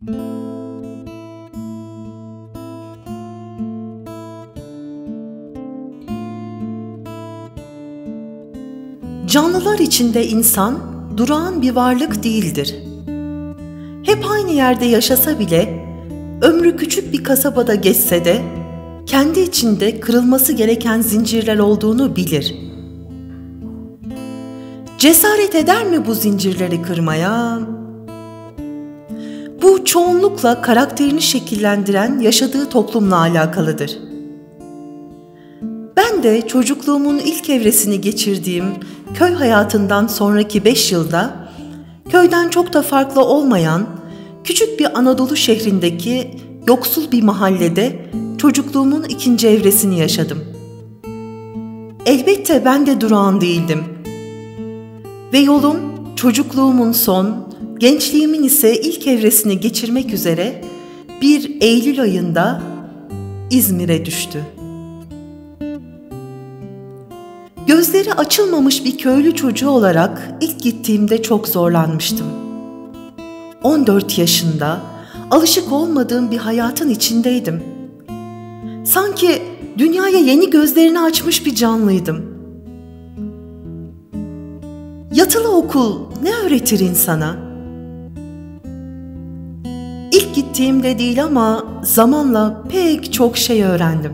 Canlılar içinde insan durağan bir varlık değildir. Hep aynı yerde yaşasa bile, ömrü küçük bir kasabada geçse de, kendi içinde kırılması gereken zincirler olduğunu bilir. Cesaret eder mi bu zincirleri kırmaya? Bu çoğunlukla karakterini şekillendiren yaşadığı toplumla alakalıdır. Ben de çocukluğumun ilk evresini geçirdiğim köy hayatından sonraki 5 yılda, köyden çok da farklı olmayan, küçük bir Anadolu şehrindeki yoksul bir mahallede çocukluğumun ikinci evresini yaşadım. Elbette ben de durağan değildim. Ve yolum çocukluğumun son, gençliğimin ise ilk evresini geçirmek üzere bir Eylül ayında İzmir'e düştü. Gözleri açılmamış bir köylü çocuğu olarak ilk gittiğimde çok zorlanmıştım. 14 yaşında, alışık olmadığım bir hayatın içindeydim. Sanki dünyaya yeni gözlerini açmış bir canlıydım. Yatılı okul ne öğretir insana? İlk gittiğimde değil ama zamanla pek çok şey öğrendim.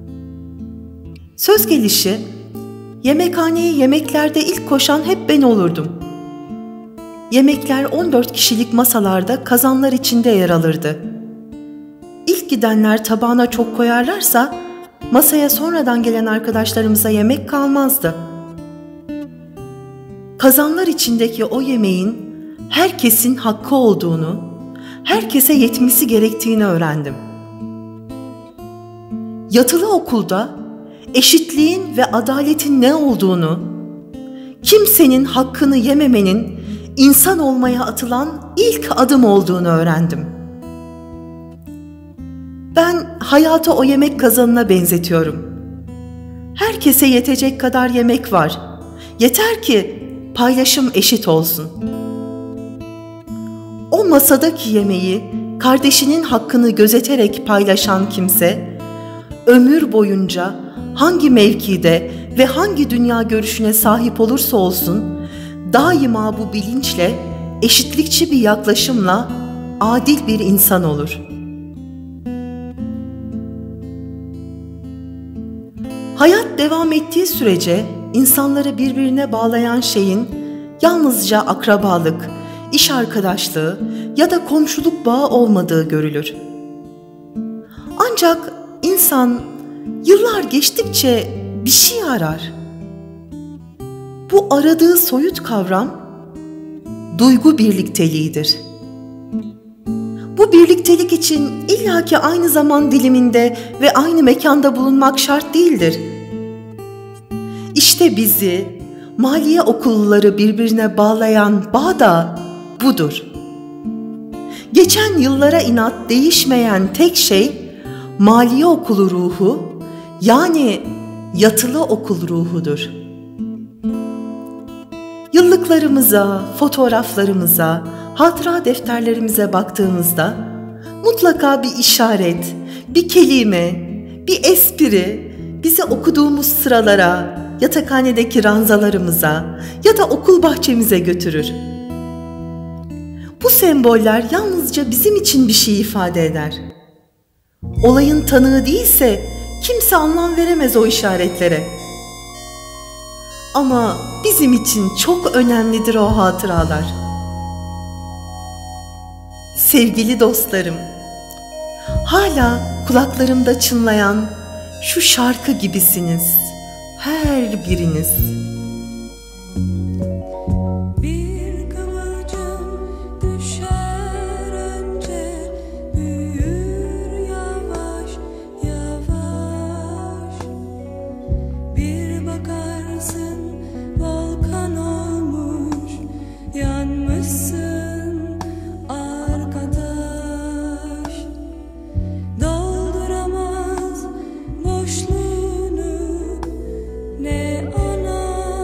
Söz gelişi, yemekhaneye yemeklerde ilk koşan hep ben olurdum. Yemekler 14 kişilik masalarda kazanlar içinde yer alırdı. İlk gidenler tabağına çok koyarlarsa, masaya sonradan gelen arkadaşlarımıza yemek kalmazdı. Kazanlar içindeki o yemeğin herkesin hakkı olduğunu, herkese yetmesi gerektiğini öğrendim. Yatılı okulda eşitliğin ve adaletin ne olduğunu, kimsenin hakkını yememenin insan olmaya atılan ilk adım olduğunu öğrendim. Ben hayatı o yemek kazanına benzetiyorum. Herkese yetecek kadar yemek var. Yeter ki paylaşım eşit olsun. O masadaki yemeği kardeşinin hakkını gözeterek paylaşan kimse, ömür boyunca hangi mevkide ve hangi dünya görüşüne sahip olursa olsun, daima bu bilinçle, eşitlikçi bir yaklaşımla adil bir insan olur. Hayat devam ettiği sürece insanları birbirine bağlayan şeyin yalnızca akrabalık, iş arkadaşlığı ya da komşuluk bağı olmadığı görülür. Ancak insan yıllar geçtikçe bir şey arar. Bu aradığı soyut kavram duygu birlikteliğidir. Bu birliktelik için illaki aynı zaman diliminde ve aynı mekanda bulunmak şart değildir. İşte bizi, maliye okulları birbirine bağlayan bağ da budur. Geçen yıllara inat değişmeyen tek şey maliye okulu ruhu, yani yatılı okul ruhudur. Yıllıklarımıza, fotoğraflarımıza, hatıra defterlerimize baktığımızda mutlaka bir işaret, bir kelime, bir espri bizi okuduğumuz sıralara, yatakhanedeki ranzalarımıza ya da okul bahçemize götürür. Bu semboller yalnızca bizim için bir şey ifade eder. Olayın tanığı değilse kimse anlam veremez o işaretlere. Ama bizim için çok önemlidir o hatıralar. Sevgili dostlarım, hala kulaklarımda çınlayan şu şarkı gibisiniz, her biriniz. Dolduramaz boşluğunu ne ana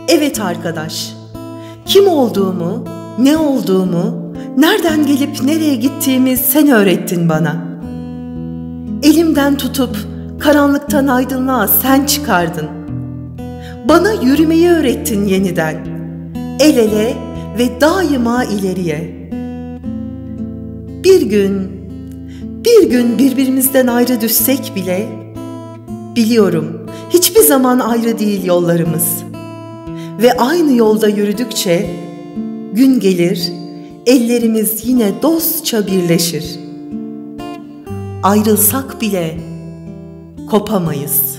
Evet arkadaş, kim olduğumu, ne olduğumu, nereden gelip nereye gittiğimi sen öğrettin bana. Elimden tutup karanlıktan aydınlığa sen çıkardın. Bana yürümeyi öğrettin yeniden, el ele ve daima ileriye. Bir gün birbirimizden ayrı düşsek bile, biliyorum hiçbir zaman ayrı değil yollarımız. Ve aynı yolda yürüdükçe, gün gelir, ellerimiz yine dostça birleşir. Ayrılsak bile kopamayız.